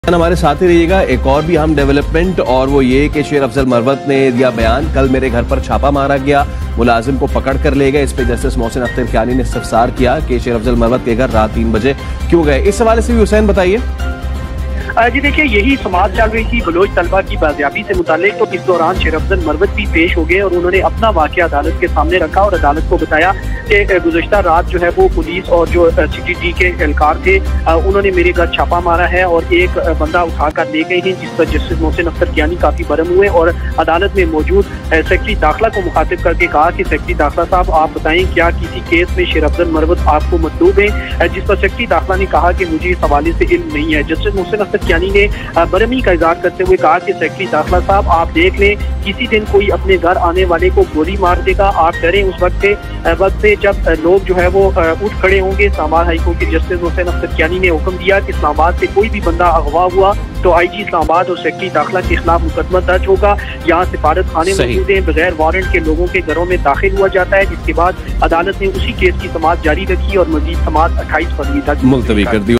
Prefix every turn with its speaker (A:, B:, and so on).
A: हमारे साथ ही रहिएगा। एक और भी अहम डेवलपमेंट और वो ये कि शेर अफजल मरवत ने दिया बयान। कल मेरे घर पर छापा मारा गया, मुलाजिम को पकड़ कर ले गए। इस पे जस्टिस मोहसिन अख्तर कियानी ने इस्तफसार किया कि शेर अफजल मरवत के घर रात 3 बजे क्यों गए। इस हवाले से भी हुसैन बताइए।
B: जी देखिए, यही समाज चल रही थी बलोच तलबा की बाजियाबी से मुतालिक। तो इस दौरान शेर अफजल मरवत भी पेश हो गए और उन्होंने अपना वाकया अदालत के सामने रखा और अदालत को बताया कि गुज़श्ता रात जो है वो पुलिस और जो CTD के एहलकार थे उन्होंने मेरे घर छापा मारा है और एक बंदा उठाकर ले गए हैं, जिस पर जस्टिस मोहसिन अख्तर कियानी काफी बरम हुए और अदालत में मौजूद सेक्रेटरी दाखिला को मुखातिब करके कहा कि सेक्रेटरी दाखिला साहब, आप बताएं क्या किसी केस में शेर अफजल मरवत आपको मतलूब है। जिस पर सेक्रेटरी दाखिला ने कहा कि मुझे इस हवाले से इल्म नहीं है। जस्टिस मोहसिन अख्तर कियानी ने बरमी का इजहार करते हुए कहा कि सेक्रेटरी दाखिला साहब, आप देख लें किसी दिन कोई अपने घर आने वाले को गोली मार देगा, आप डरें उस वक्त से जब लोग जो है वो उठ खड़े होंगे। इस्लामाबाद हाईकोर्ट के जस्टिस मोहसिन अख्तर कियानी ने हुक्म दिया कि इस्लामाबाद से कोई भी बंदा अगवा हुआ तो IG इस्लामाबाद और सेक्रेटरी दाखिला के खिलाफ मुकदमा दर्ज होगा। यहाँ सिफारत खाने मौजूद हैं, बगैर वारंट के लोगों के घरों में दाखिल हुआ जाता है। जिसके बाद अदालत ने उसी केस की समाअत जारी रखी और मजीद समाअत 28 फरवरी तक मुलतवी कर दी।